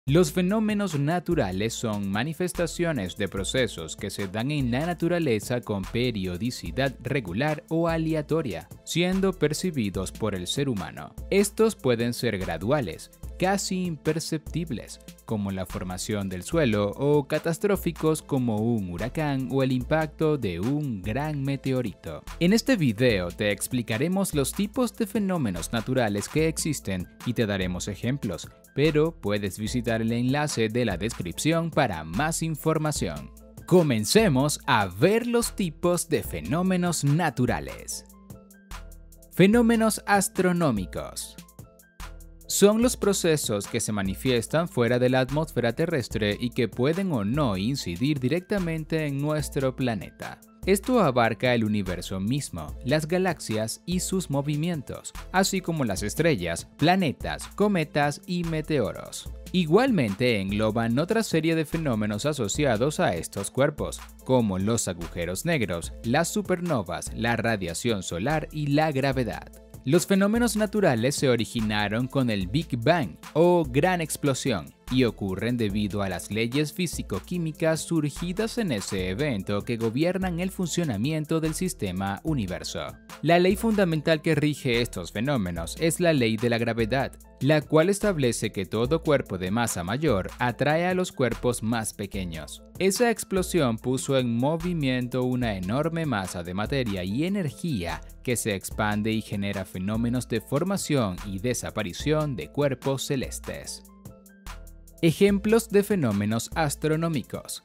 Los fenómenos naturales son manifestaciones de procesos que se dan en la naturaleza con periodicidad regular o aleatoria, siendo percibidos por el ser humano. Estos pueden ser graduales, casi imperceptibles, como la formación del suelo, o catastróficos como un huracán o el impacto de un gran meteorito. En este video te explicaremos los tipos de fenómenos naturales que existen y te daremos ejemplos, pero puedes visitar el enlace de la descripción para más información. Comencemos a ver los tipos de fenómenos naturales. Fenómenos astronómicos. Son los procesos que se manifiestan fuera de la atmósfera terrestre y que pueden o no incidir directamente en nuestro planeta. Esto abarca el universo mismo, las galaxias y sus movimientos, así como las estrellas, planetas, cometas y meteoros. Igualmente engloban otra serie de fenómenos asociados a estos cuerpos, como los agujeros negros, las supernovas, la radiación solar y la gravedad. Los fenómenos naturales se originaron con el Big Bang o Gran Explosión y ocurren debido a las leyes físico-químicas surgidas en ese evento que gobiernan el funcionamiento del sistema universo. La ley fundamental que rige estos fenómenos es la ley de la gravedad, la cual establece que todo cuerpo de masa mayor atrae a los cuerpos más pequeños. Esa explosión puso en movimiento una enorme masa de materia y energía que se expande y genera fenómenos de formación y desaparición de cuerpos celestes. Ejemplos de fenómenos astronómicos.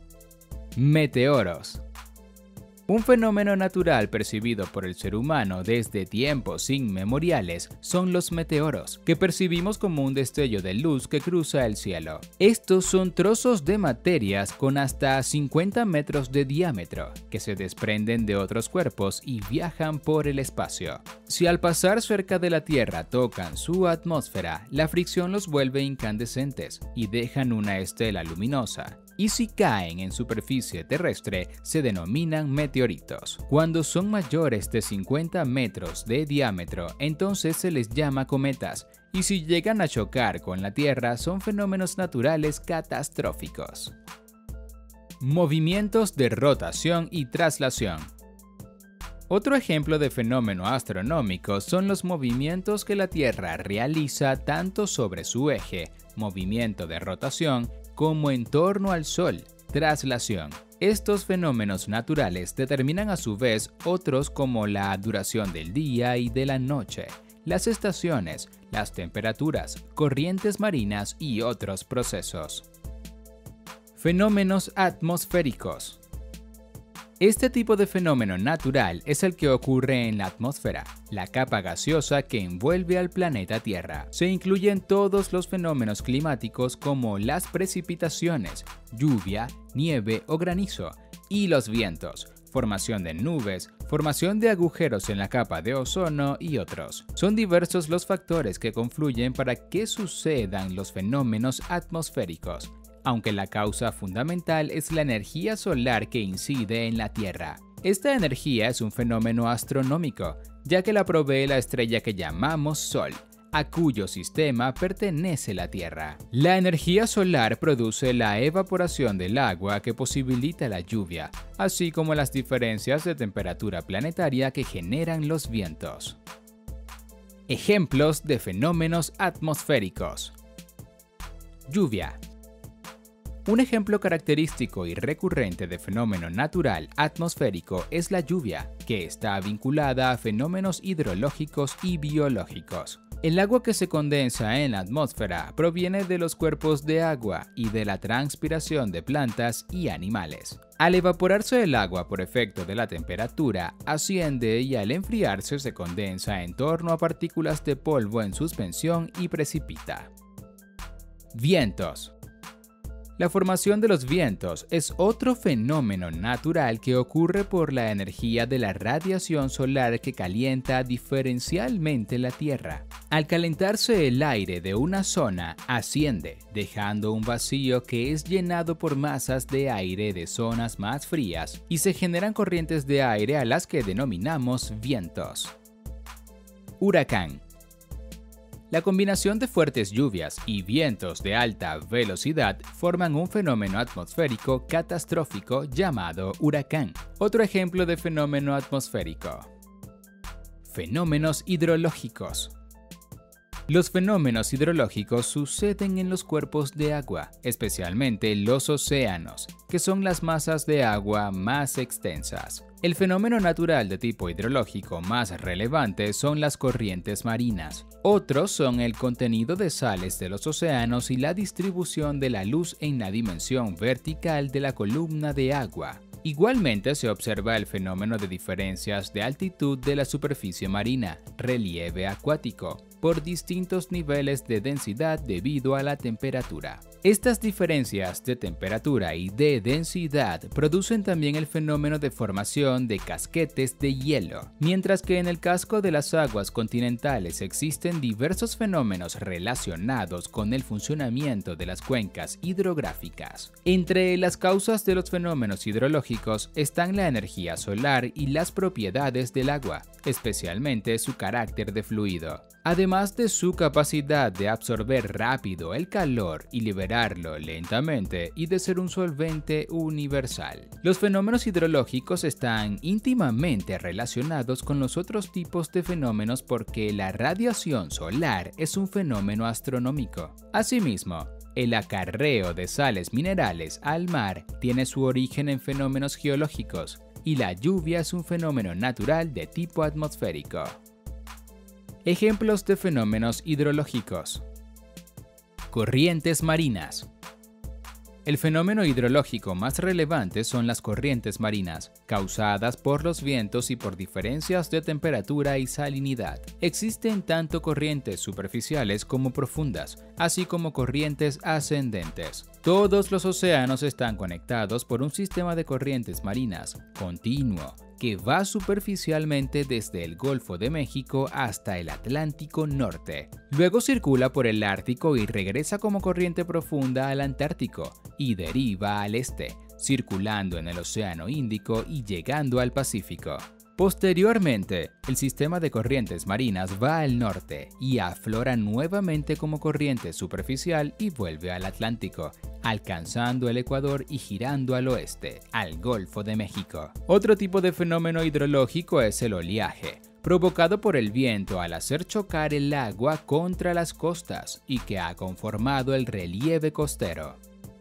Meteoros. Un fenómeno natural percibido por el ser humano desde tiempos inmemoriales son los meteoros, que percibimos como un destello de luz que cruza el cielo. Estos son trozos de materias con hasta 50 metros de diámetro, que se desprenden de otros cuerpos y viajan por el espacio. Si al pasar cerca de la Tierra tocan su atmósfera, la fricción los vuelve incandescentes y dejan una estela luminosa. Y si caen en superficie terrestre, se denominan meteoritos. Cuando son mayores de 50 metros de diámetro, entonces se les llama cometas, y si llegan a chocar con la Tierra, son fenómenos naturales catastróficos. Movimientos de rotación y traslación. Otro ejemplo de fenómeno astronómico son los movimientos que la Tierra realiza tanto sobre su eje, movimiento de rotación, como en torno al Sol, traslación. Estos fenómenos naturales determinan a su vez otros como la duración del día y de la noche, las estaciones, las temperaturas, corrientes marinas y otros procesos. Fenómenos atmosféricos. Este tipo de fenómeno natural es el que ocurre en la atmósfera, la capa gaseosa que envuelve al planeta Tierra. Se incluyen todos los fenómenos climáticos como las precipitaciones, lluvia, nieve o granizo, y los vientos, formación de nubes, formación de agujeros en la capa de ozono y otros. Son diversos los factores que confluyen para que sucedan los fenómenos atmosféricos, aunque la causa fundamental es la energía solar que incide en la Tierra. Esta energía es un fenómeno astronómico, ya que la provee la estrella que llamamos Sol, a cuyo sistema pertenece la Tierra. La energía solar produce la evaporación del agua que posibilita la lluvia, así como las diferencias de temperatura planetaria que generan los vientos. Ejemplos de fenómenos atmosféricos. Lluvia. Un ejemplo característico y recurrente de fenómeno natural atmosférico es la lluvia, que está vinculada a fenómenos hidrológicos y biológicos. El agua que se condensa en la atmósfera proviene de los cuerpos de agua y de la transpiración de plantas y animales. Al evaporarse el agua por efecto de la temperatura, asciende y al enfriarse se condensa en torno a partículas de polvo en suspensión y precipita. Vientos. La formación de los vientos es otro fenómeno natural que ocurre por la energía de la radiación solar que calienta diferencialmente la Tierra. Al calentarse el aire de una zona, asciende, dejando un vacío que es llenado por masas de aire de zonas más frías y se generan corrientes de aire a las que denominamos vientos. Huracán. La combinación de fuertes lluvias y vientos de alta velocidad forman un fenómeno atmosférico catastrófico llamado huracán. Otro ejemplo de fenómeno atmosférico. Fenómenos hidrológicos. Los fenómenos hidrológicos suceden en los cuerpos de agua, especialmente los océanos, que son las masas de agua más extensas. El fenómeno natural de tipo hidrológico más relevante son las corrientes marinas. Otros son el contenido de sales de los océanos y la distribución de la luz en la dimensión vertical de la columna de agua. Igualmente se observa el fenómeno de diferencias de altitud de la superficie marina, relieve acuático, por distintos niveles de densidad debido a la temperatura. Estas diferencias de temperatura y de densidad producen también el fenómeno de formación de casquetes de hielo, mientras que en el casco de las aguas continentales existen diversos fenómenos relacionados con el funcionamiento de las cuencas hidrográficas. Entre las causas de los fenómenos hidrológicos están la energía solar y las propiedades del agua, especialmente su carácter de fluido, además de su capacidad de absorber rápido el calor y liberarlo lentamente y de ser un solvente universal. Los fenómenos hidrológicos están íntimamente relacionados con los otros tipos de fenómenos porque la radiación solar es un fenómeno astronómico. Asimismo, el acarreo de sales minerales al mar tiene su origen en fenómenos geológicos y la lluvia es un fenómeno natural de tipo atmosférico. Ejemplos de fenómenos hidrológicos. Corrientes marinas. El fenómeno hidrológico más relevante son las corrientes marinas, causadas por los vientos y por diferencias de temperatura y salinidad. Existen tanto corrientes superficiales como profundas, así como corrientes ascendentes. Todos los océanos están conectados por un sistema de corrientes marinas continuo, que va superficialmente desde el Golfo de México hasta el Atlántico Norte. Luego circula por el Ártico y regresa como corriente profunda al Antártico y deriva al este, circulando en el Océano Índico y llegando al Pacífico. Posteriormente, el sistema de corrientes marinas va al norte y aflora nuevamente como corriente superficial y vuelve al Atlántico, alcanzando el Ecuador y girando al oeste, al Golfo de México. Otro tipo de fenómeno hidrológico es el oleaje, provocado por el viento al hacer chocar el agua contra las costas y que ha conformado el relieve costero.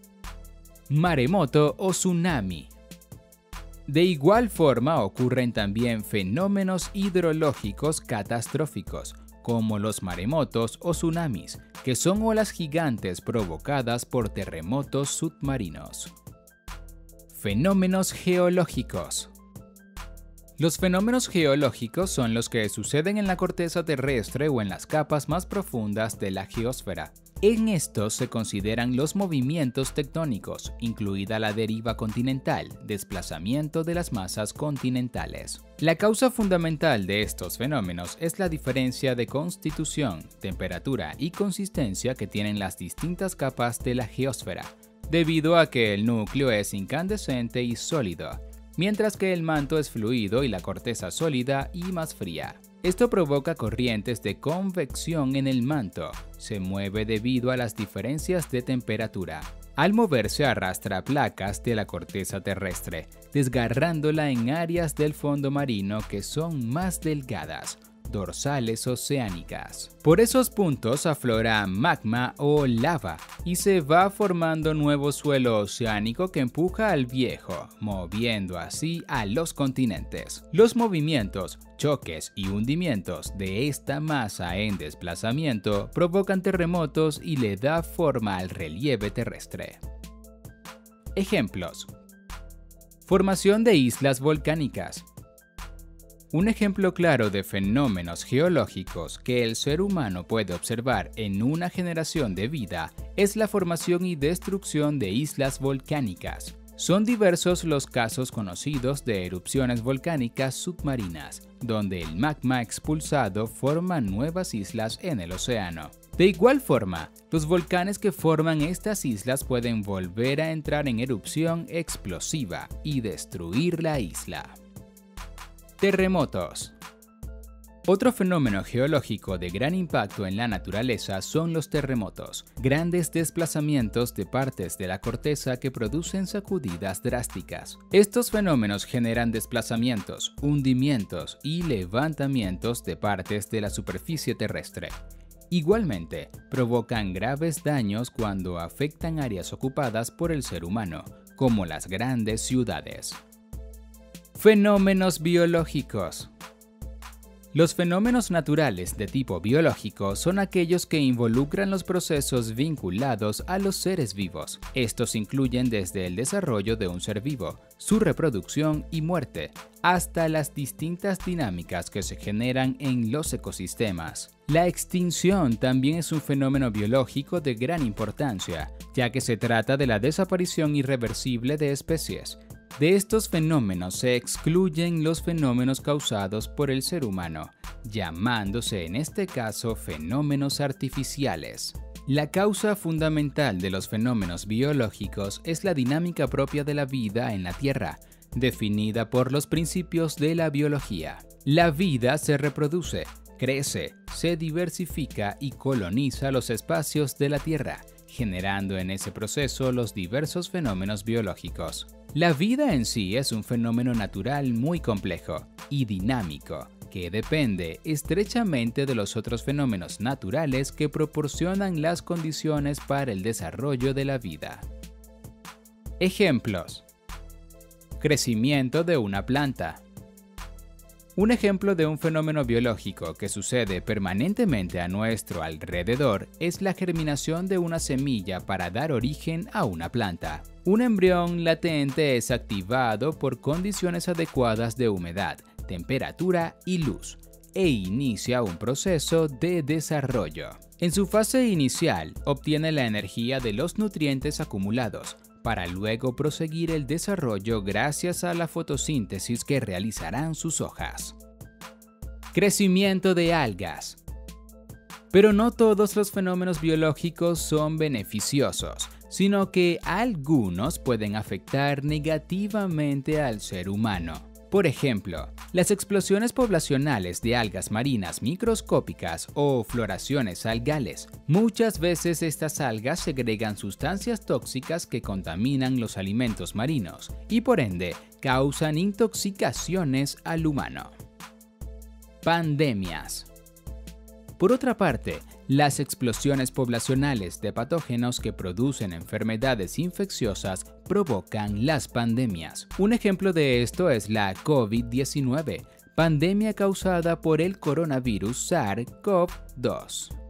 Maremoto o tsunami. De igual forma ocurren también fenómenos hidrológicos catastróficos, como los maremotos o tsunamis, que son olas gigantes provocadas por terremotos submarinos. Fenómenos geológicos. Los fenómenos geológicos son los que suceden en la corteza terrestre o en las capas más profundas de la geósfera. En estos se consideran los movimientos tectónicos, incluida la deriva continental, desplazamiento de las masas continentales. La causa fundamental de estos fenómenos es la diferencia de constitución, temperatura y consistencia que tienen las distintas capas de la geósfera, debido a que el núcleo es incandescente y sólido, mientras que el manto es fluido y la corteza sólida y más fría. Esto provoca corrientes de convección en el manto. Se mueve debido a las diferencias de temperatura. Al moverse arrastra placas de la corteza terrestre, desgarrándola en áreas del fondo marino que son más delgadas, dorsales oceánicas. Por esos puntos aflora magma o lava y se va formando nuevo suelo oceánico que empuja al viejo, moviendo así a los continentes. Los movimientos, choques y hundimientos de esta masa en desplazamiento provocan terremotos y le da forma al relieve terrestre. Ejemplos. Formación de islas volcánicas. Un ejemplo claro de fenómenos geológicos que el ser humano puede observar en una generación de vida es la formación y destrucción de islas volcánicas. Son diversos los casos conocidos de erupciones volcánicas submarinas, donde el magma expulsado forma nuevas islas en el océano. De igual forma, los volcanes que forman estas islas pueden volver a entrar en erupción explosiva y destruir la isla. Terremotos. Otro fenómeno geológico de gran impacto en la naturaleza son los terremotos, grandes desplazamientos de partes de la corteza que producen sacudidas drásticas. Estos fenómenos generan desplazamientos, hundimientos y levantamientos de partes de la superficie terrestre. Igualmente, provocan graves daños cuando afectan áreas ocupadas por el ser humano, como las grandes ciudades. Fenómenos biológicos. Los fenómenos naturales de tipo biológico son aquellos que involucran los procesos vinculados a los seres vivos. Estos incluyen desde el desarrollo de un ser vivo, su reproducción y muerte, hasta las distintas dinámicas que se generan en los ecosistemas. La extinción también es un fenómeno biológico de gran importancia, ya que se trata de la desaparición irreversible de especies. De estos fenómenos se excluyen los fenómenos causados por el ser humano, llamándose en este caso fenómenos artificiales. La causa fundamental de los fenómenos biológicos es la dinámica propia de la vida en la Tierra, definida por los principios de la biología. La vida se reproduce, crece, se diversifica y coloniza los espacios de la Tierra, generando en ese proceso los diversos fenómenos biológicos. La vida en sí es un fenómeno natural muy complejo y dinámico, que depende estrechamente de los otros fenómenos naturales que proporcionan las condiciones para el desarrollo de la vida. Ejemplos. Crecimiento de una planta. Un ejemplo de un fenómeno biológico que sucede permanentemente a nuestro alrededor es la germinación de una semilla para dar origen a una planta. Un embrión latente es activado por condiciones adecuadas de humedad, temperatura y luz, e inicia un proceso de desarrollo. En su fase inicial, obtiene la energía de los nutrientes acumulados, para luego proseguir el desarrollo gracias a la fotosíntesis que realizarán sus hojas. Crecimiento de algas. Pero no todos los fenómenos biológicos son beneficiosos, sino que algunos pueden afectar negativamente al ser humano. Por ejemplo, las explosiones poblacionales de algas marinas microscópicas o floraciones algales. Muchas veces estas algas segregan sustancias tóxicas que contaminan los alimentos marinos y por ende causan intoxicaciones al humano. Pandemias. Por otra parte, las explosiones poblacionales de patógenos que producen enfermedades infecciosas provocan las pandemias. Un ejemplo de esto es la COVID-19, pandemia causada por el coronavirus SARS-CoV-2.